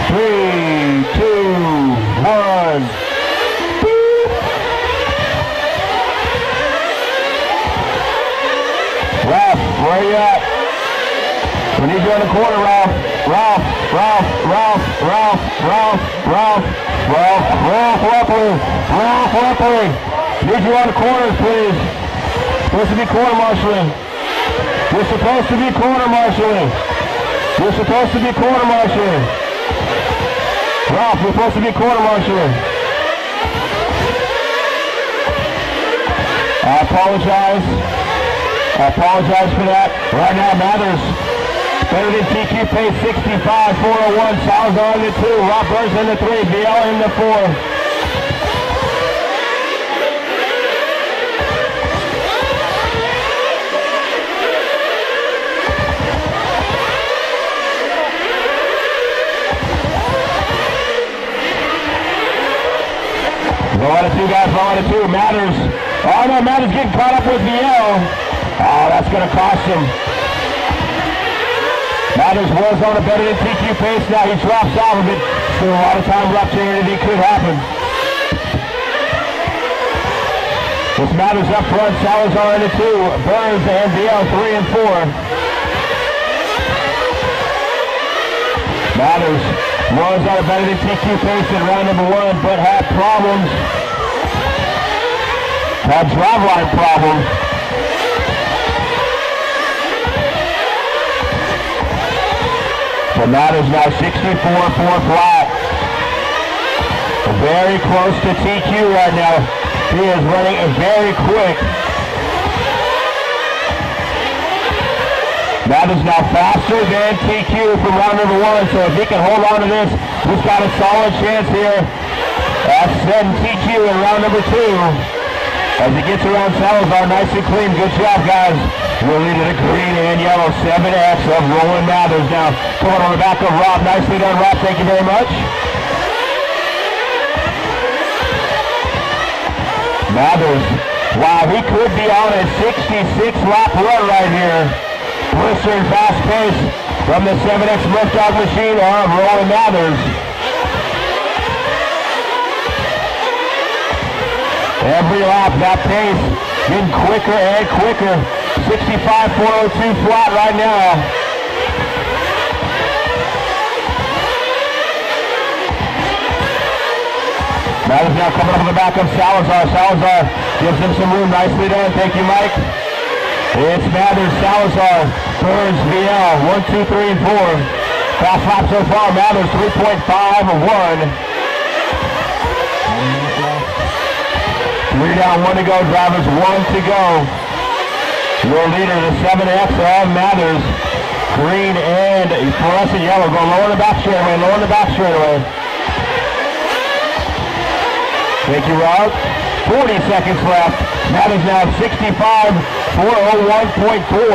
3, 2, 1. Ralph, where you at? We need you in the corner, Ralph. Ralph, Lepley. Need you on the corners, please. Supposed to be corner marshaling. You're supposed to be corner marshaling. You're supposed to be corner marshaling. Ralph, you're supposed to be corner marshaling. I apologize for that. Right now, Mathers better than TQ pace 65, 401. Salazar in the 2, Rob Burns in the 3, BL in the 4. Low on the 2, guys, low on the 2. Mathers. Oh no, Mathers getting caught up with BL. Oh, that's going to cost him. Mathers was on a better than TQ pace. Now he drops off of it. Still a lot of time left here, and it could happen. This Mathers up front. Salazar in the 2. Burns and BL 3 and 4. Mathers was on a better than TQ pace in round number 1, but had problems. Had driveline problems. So Mathers now 64, 4 flat. Very close to TQ right now. He is running very quick. Mathers now faster than TQ from round number 1, so if he can hold on to this, he's got a solid chance here at setting TQ in round number 2. As he gets around Salazar, nice and clean. Good job, guys. We're leading the green and yellow 7X of Roland Mathers now. Coming on the back of Rob. Nicely done, Rob. Thank you very much. Mathers, wow, he could be on a 66-lap run right here. Blistering fast pace from the 7X liftoff machine of Roland Mathers. Every lap, that pace getting quicker and quicker. 65, 402 flat right now. Mathers now coming up on the back of Salazar. Salazar gives him some room. Nicely done. Thank you, Mike. It's Mathers, Salazar, Burns, BL, 1, 2, 3, and 4. Fast lap so far, Mathers 3.51. 3 down, 1 to go, drivers, 1 to go. Your leader, the 7X of Mathers. Green and fluorescent yellow, going low in the back straightaway, low in the back straightaway. Thank you, Rob. 40 seconds left. Mathers now 65, 401.4.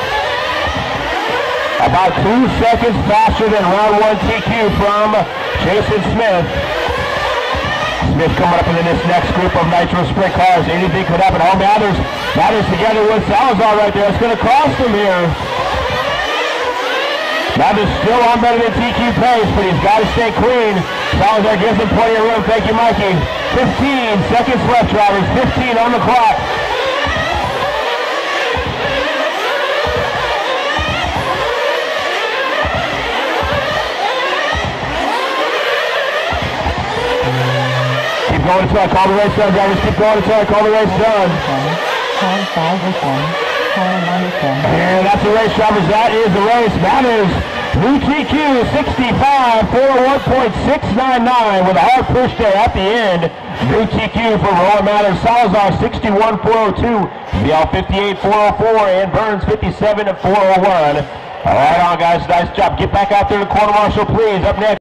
About 2 seconds faster than round 1 TQ from Jason Smith. Smith coming up in this next group of Nitro Sprint cars. Anything could happen. Oh, Mathers together with Salazar right there. It's going to cost him here. Mathers still on better than TQ pace, but he's got to stay clean. Salazar gives him plenty of room. Thank you, Mikey. 15 seconds left, drivers. 15 on the clock. Keep going until I call the race done, drivers. Keep going until I call the race done. And that's the race, drivers. That is the race. Mathers, new TQ, 65, 401.699 with a hard push there at the end. New TQ for Roland Mathers. Salazar, 61, 402. BL, 58, 404. And Burns, 57, 401. All right, on, guys. Nice job. Get back out there to quarter marshal, please. Up next.